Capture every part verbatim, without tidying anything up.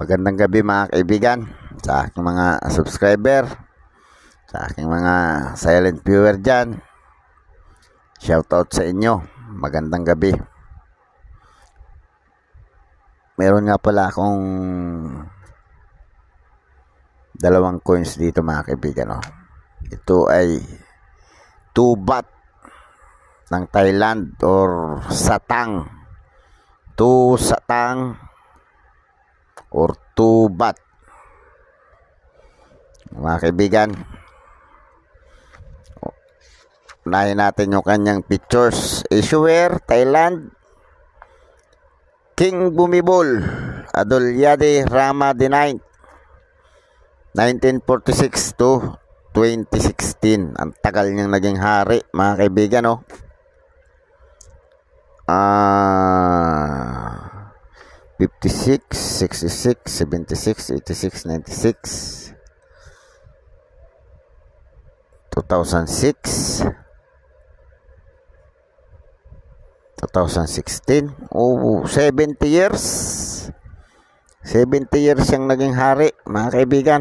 Magandang gabi mga kaibigan, sa aking mga subscriber, sa aking mga silent viewer dyan. Shoutout sa inyo, magandang gabi. Meron nga pala akong dalawang coins dito mga kaibigan. Oh. Ito ay two baht ng Thailand or satang. two satang or two baht. Mga kaibigan, unahin natin yung kanyang pictures. Issuer, Thailand, King Bhumibol Adulyadej Rama the ninth, nineteen forty-six to twenty sixteen. Ang tagal niyang naging hari mga kaibigan. Oh. Ah... fifty-six, sixty-six, seventy-six, eighty-six, ninety-six, two thousand six, two thousand sixteen. Oh, seventy years. seventy years siyang naging hari, mga kaibigan.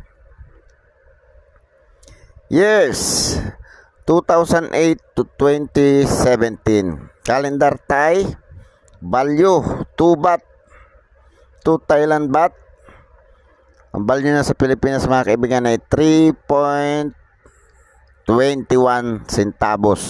Years, two thousand eight to twenty seventeen. Calendar Thai, value, two baht. two Thailand baht. Ang value na sa Pilipinas mga kaibigan ay three point two one centavos.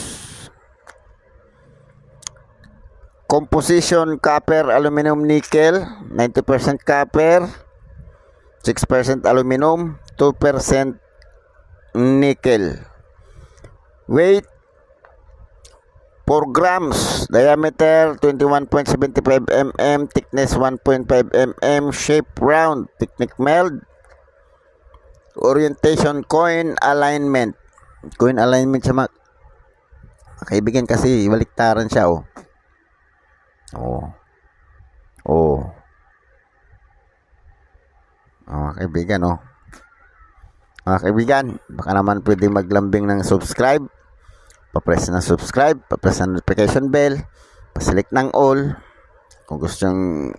Composition, copper, aluminum, nickel. ninety percent copper, six percent aluminum, two percent nickel. Weight, four grams. Diameter, twenty-one point seven five millimeters. Thickness, one point five millimeters. Shape, round. Technique, meld. Orientation, coin alignment. Coin alignment siya mga kaibigan kasi baliktaran siya. Oh. Oh. Oh. Oh, mga kaibigan. Oh. Mga kaibigan, baka naman pwede maglambing ng subscribe. Pa-press na subscribe, pa-press na notification bell, pa-select ng all. Kung gusto nyong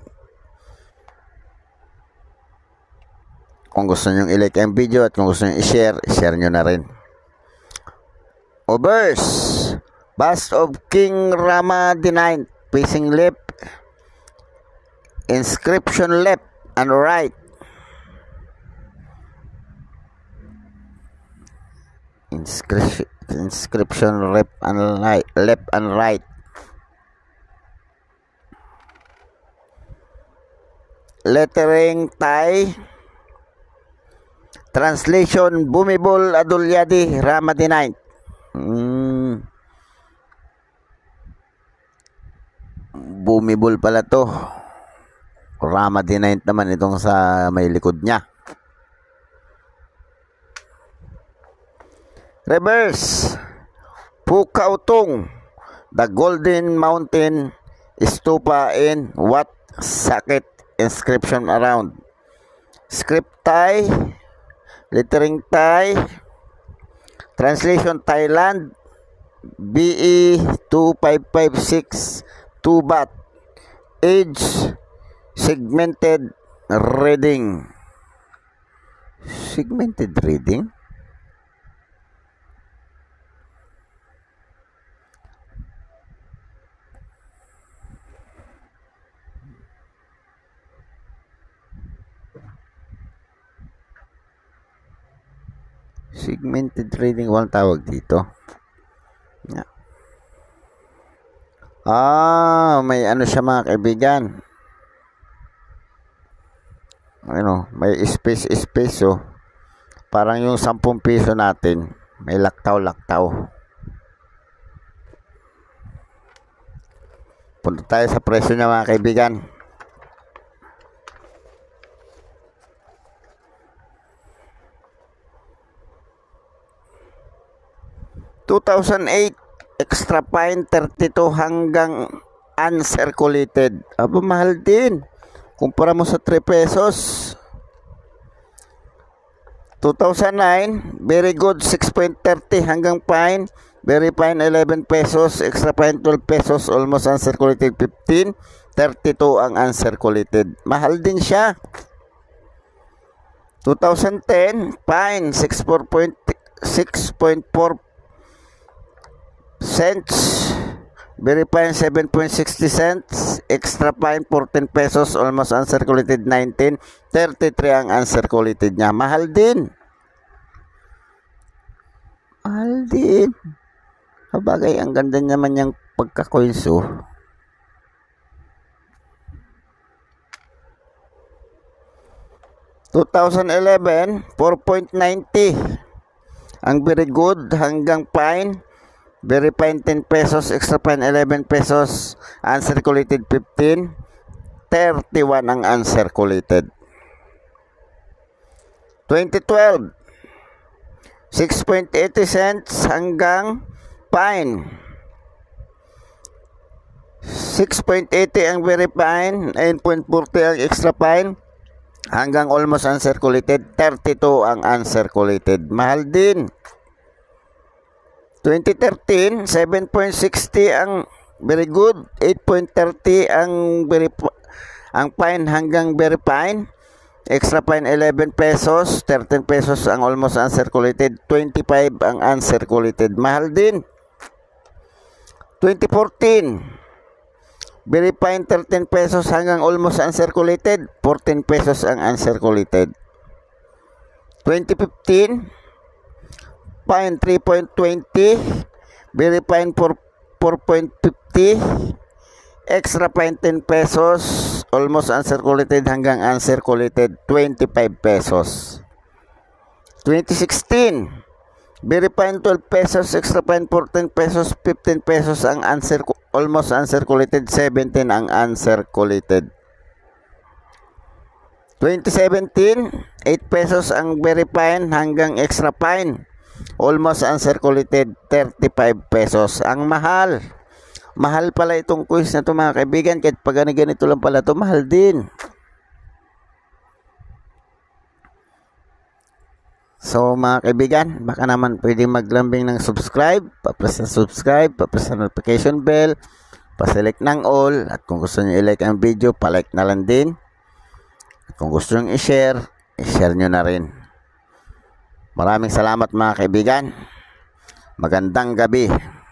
kung gusto nyong i-like ang video at kung gusto nyong i-share, i-share nyo na rin. Obverse, bust of King Rama the ninth, facing left, inscription left and right. Inscription inscription left and right, left and right. Lettering Thai. Translation, Bhumibol Adulyadej Rama the ninth. Hmm. Bhumibol pala to. Rama the ninth naman itong sa may likod niya. Reverse, Phukaotung, the Golden Mountain Stupa in Wat Saket, inscription around. Script Thai, lettering Thai, translation Thailand, B E two five five six, two baht, age, segmented reading. Segmented reading? Segmented trading, walang tawag dito. Yeah. Ah, may ano siya mga kaibigan. Ano, may space space oh. Parang yung sampung piso natin, may laktaw-laktaw. Punta tayo sa presyo niya mga kaibigan. two thousand eight, extra fine, thirty-two hanggang uncirculated. Aba, mahal din. Kumpara mo sa three pesos. two thousand nine, very good, six point three hanggang fine. Very fine, eleven pesos. Extra fine, twelve pesos. Almost uncirculated, fifteen. thirty-two ang uncirculated. Mahal din siya. twenty ten, fine six point four cents, very fine seven point six zero cents, extra fine fourteen pesos, almost uncirculated nineteen, thirty-three ang uncirculated niya. Mahal din. Mahal din. Kabagay, ang ganda naman yung pagka-coins oh. twenty eleven, four point nine zero. Ang very good hanggang fine. Very fine ten pesos, extra fine eleven pesos, uncirculated fifteen, thirty-one ang uncirculated. twenty twelve, six point eight zero cents hanggang fine. six point eight zero ang very fine, nine point four zero ang extra fine, hanggang almost uncirculated, thirty-two ang uncirculated. Mahal din. twenty thirteen, seven point six zero ang very good, eight point three zero ang very ang fine hanggang very fine, extra fine eleven pesos, thirteen pesos ang almost uncirculated, twenty-five ang uncirculated. Mahal din. twenty fourteen, very fine thirteen pesos hanggang almost uncirculated, fourteen pesos ang uncirculated. twenty fifteen, fine three point two zero, very fine four point five zero, extra fine ten pesos, almost uncirculated hanggang uncirculated twenty-five pesos. twenty sixteen, very fine twelve pesos, extra fine fourteen pesos, fifteen pesos ang uncirc almost uncirculated, seventeen ang uncirculated. twenty seventeen, eight pesos ang very fine hanggang extra fine, almost uncirculated, thirty-five pesos. Ang mahal. Mahal pala itong quiz na ito mga kaibigan. Kahit pag ganito lang pala ito, mahal din. So mga kaibigan, baka naman pwede maglambing ng subscribe, pa-press ng subscribe, pa-press ng notification bell, pa-select ng all, at kung gusto nyo i-like ang video, pa-like na lang din. At kung gusto nyo i-share, i-share nyo na rin. Maraming salamat mga kaibigan. Magandang gabi.